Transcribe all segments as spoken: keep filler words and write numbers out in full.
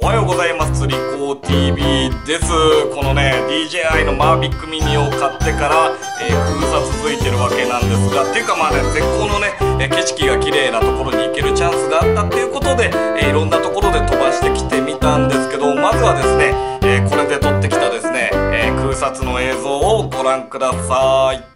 おはようございます。リコー ティービー です。このね ディージェーアイ のマービックミニを買ってから、えー、封鎖続いてるわけなんですが、っていうかまあね絶好のね、えー、景色が綺麗なところに行けるチャンスがあったっていうことで、えー、いろんなところで飛ばしてきてみたんですけど、まずはですね、えー、これで撮ってきたですね、えー、空撮の映像をご覧ください。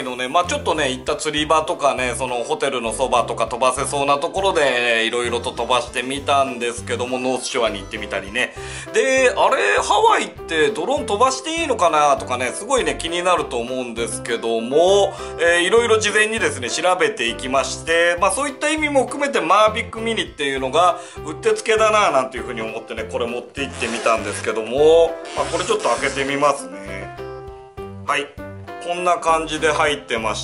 のね、まあちょっとね行った釣り場とかね、そのホテルのそばとか飛ばせそうなところでいろいろと飛ばしてみたんですけども、ノースショアに行ってみたりね。で、あれハワイってドローン飛ばしていいのかなとかね、すごいね気になると思うんですけども、えー、いろいろ事前にですね調べていきまして、まあそういった意味も含めてマービックミニっていうのがうってつけだななんていうふうに思ってね、これ持って行ってみたんですけども、まあ、これちょっと開けてみますね。はい、こんな感じで入ってまして、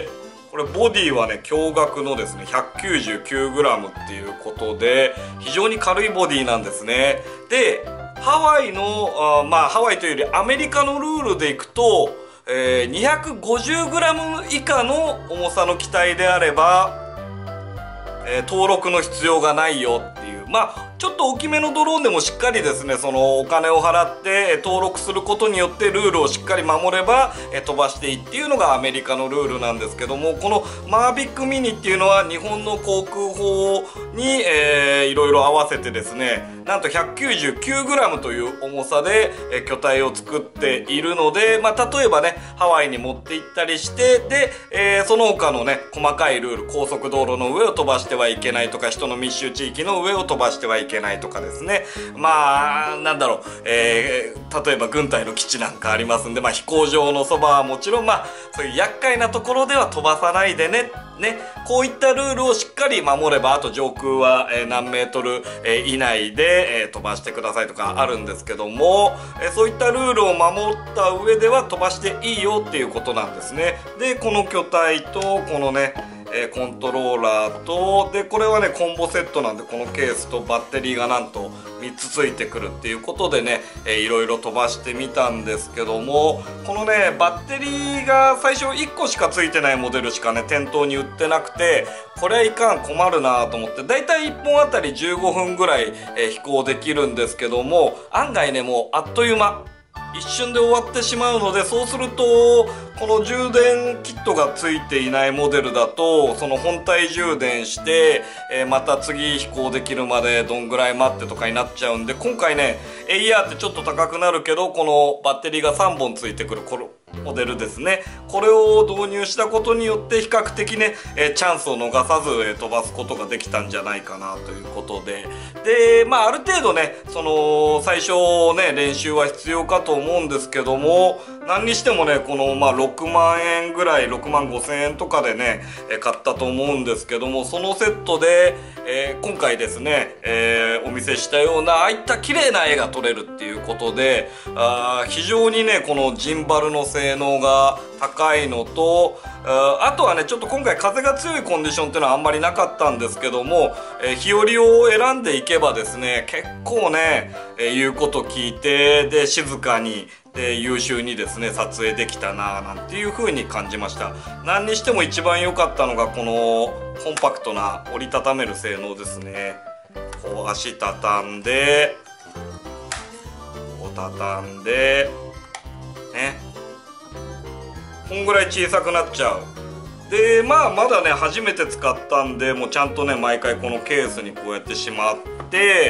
これボディはね驚愕のですね ひゃくきゅうじゅうきゅうグラム っていうことで非常に軽いボディなんですね。で、ハワイのあまあハワイというよりアメリカのルールでいくと、えー、にひゃくごじゅうグラム 以下の重さの機体であれば、えー、登録の必要がないよっていう、まあちょっと大きめのドローンでもしっかりですね、そのお金を払って登録することによってルールをしっかり守れば飛ばしていいっていうのがアメリカのルールなんですけども、このマービックミニっていうのは日本の航空法に、えー、いろいろ合わせてですね、なんと ひゃくきゅうじゅうきゅうグラム という重さで、えー、巨体を作っているので、まあ例えばねハワイに持って行ったりして、で、えー、その他のね細かいルール、高速道路の上を飛ばしてはいけないとか、人の密集地域の上を飛ばしてはいけないいけないとかですね、まあなんだろう、えー、例えば軍隊の基地なんかありますんで、まあ、飛行場のそばはもちろん、まあそういう厄介なところでは飛ばさないでねね、こういったルールをしっかり守れば、あと上空は、えー、何メートル、えー、以内で、えー、飛ばしてくださいとかあるんですけども、えー、そういったルールを守った上では飛ばしていいよっていうことなんですね。で、この巨体とこのねえー、コントローラーと、でこれはねコンボセットなんで、このケースとバッテリーがなんとみっつついてくるっていうことでね、えー、いろいろ飛ばしてみたんですけども、このねバッテリーが最初いっこしかついてないモデルしかね店頭に売ってなくて、これはいかん、困るなと思って、だいたいいっぽんあたりじゅうごふんぐらい、えー、飛行できるんですけども、案外ねもうあっという間一瞬で終わってしまうので、そうするとこの充電キットがついていないモデルだと、その本体充電して、えー、また次飛行できるまでどんぐらい待ってとかになっちゃうんで、今回ね エーアール ってちょっと高くなるけど、このバッテリーがさんぼんついてくるこのモデルですね、これを導入したことによって比較的ね、えー、チャンスを逃さず、えー、飛ばすことができたんじゃないかなということで、でまあある程度ねその最初ね練習は必要かと思うんですけども、何にしてもねこのまあろくまんえんぐらい、ろくまんごせんえんとかでね、えー、買ったと思うんですけども、そのセットで、えー、今回ですね、えー、お見せしたようなああいった綺麗な絵が撮れるっていうことで、あ非常にねこのジンバルの性能が高いのと、あとはねちょっと今回風が強いコンディションっていうのはあんまりなかったんですけども、えー、日和を選んでいけばですね結構ね、えー、言うこと聞いて、で静かにで優秀にですね撮影できたなぁなんていう風に感じました。何にしても一番良かったのがこのコンパクトな折りたためる性能ですね。こう足畳んでこう畳んでね、こんぐらい小さくなっちゃう。でまあまだね初めて使ったんで、もうちゃんとね毎回このケースにこうやってしまって、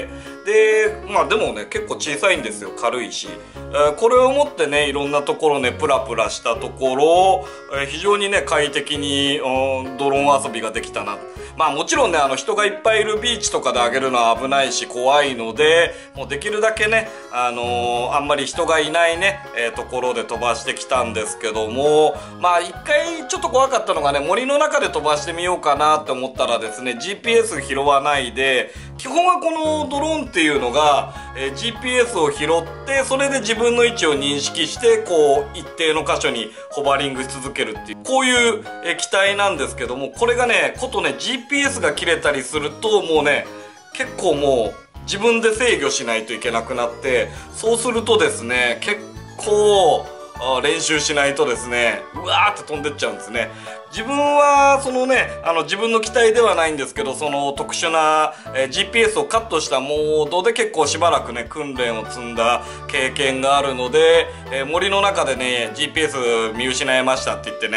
でまあでもね結構小さいんですよ、軽いし、えー、これを持ってねいろんなところねプラプラしたところ、えー、非常にね快適に、うん、ドローン遊びができたな。まあもちろんねあの人がいっぱいいるビーチとかで上げるのは危ないし怖いので、もうできるだけねあのー、あんまり人がいないね、えー、ところで飛ばしてきたんですけども、まあ一回ちょっと怖かったのがね、森の中で飛ばしてみようかなって思ったらですね ジーピーエス 拾わないで、基本はこのドローンっていうのが、えー、ジーピーエス を拾って、それで自分の位置を認識してこう一定の箇所にホバリングし続けるっていう、こういう、えー、機体なんですけども、これがねことね ジーピーエス が切れたりするともうね結構もう自分で制御しないといけなくなって、そうするとですね結構練習しないとですねうわーって飛んでっちゃうんですね。自分はそのねあの自分の機体ではないんですけど、その特殊な、えー、ジーピーエス をカットしたモードで結構しばらくね訓練を積んだ経験があるので、えー、森の中でね ジーピーエス 見失いましたって言ってね、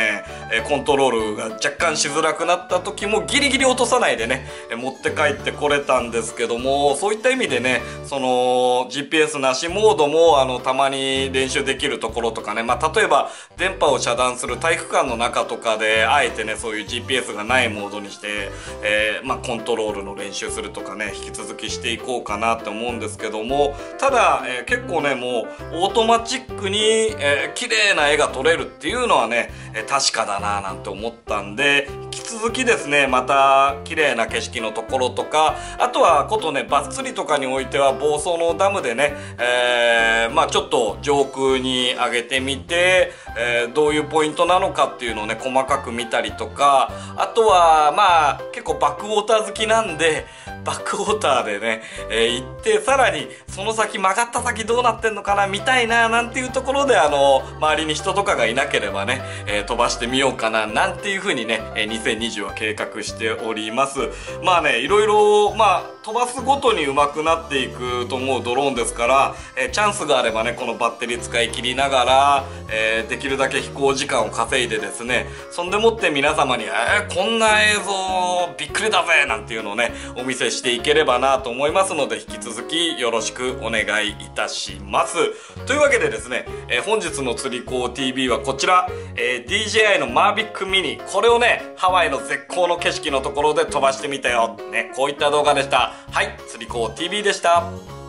えー、コントロールが若干しづらくなった時もギリギリ落とさないでね、えー、持って帰ってこれたんですけども、そういった意味でね、その ジーピーエス なしモードもあのたまに練習できるところとかね、まあ、例えば電波を遮断する体育館の中とかであえてねそういう ジーピーエス がないモードにして、えーまあ、コントロールの練習するとかね、引き続きしていこうかなって思うんですけども、ただ、えー、結構ねもうオートマチックに、えー、綺麗な絵が撮れるっていうのはね、えー、確かだななんて思ったんで、引き続きですねまた綺麗な景色のところとか、あとはことねバス釣りとかにおいては房総のダムでね、えー、まあちょっと上空に上げてみて、えー、どういうポイントなのかっていうのをね細かく見たりとか、あとはまあ結構バックウォーター好きなんでバックウォーターでね、えー、行ってさらにその先曲がった先どうなってんのかな見たいななんていうところで、あの周りに人とかがいなければね、えー、飛ばしてみようかななんていう風にね、えー、にせんにじゅうは計画しております。まあねいろいろまあ飛ばすごとに上手くなっていくと思うドローンですから、えー、チャンスがあればねこのバッテリー使い切りながら、えー、できるだけ飛行時間を稼いでですね、そんでもって皆様に、えー、こんな映像びっくりだぜなんていうのをねお見せしていければなと思いますので、引き続きよろしくお願いいたします。というわけでですね、えー、本日の釣り子 ティービー はこちら、えー、ディージェーアイ のマービックミニ、これをねハワイの絶好の景色のところで飛ばしてみたよ、ね、こういった動画でした。はい、釣り子 ティービー でした。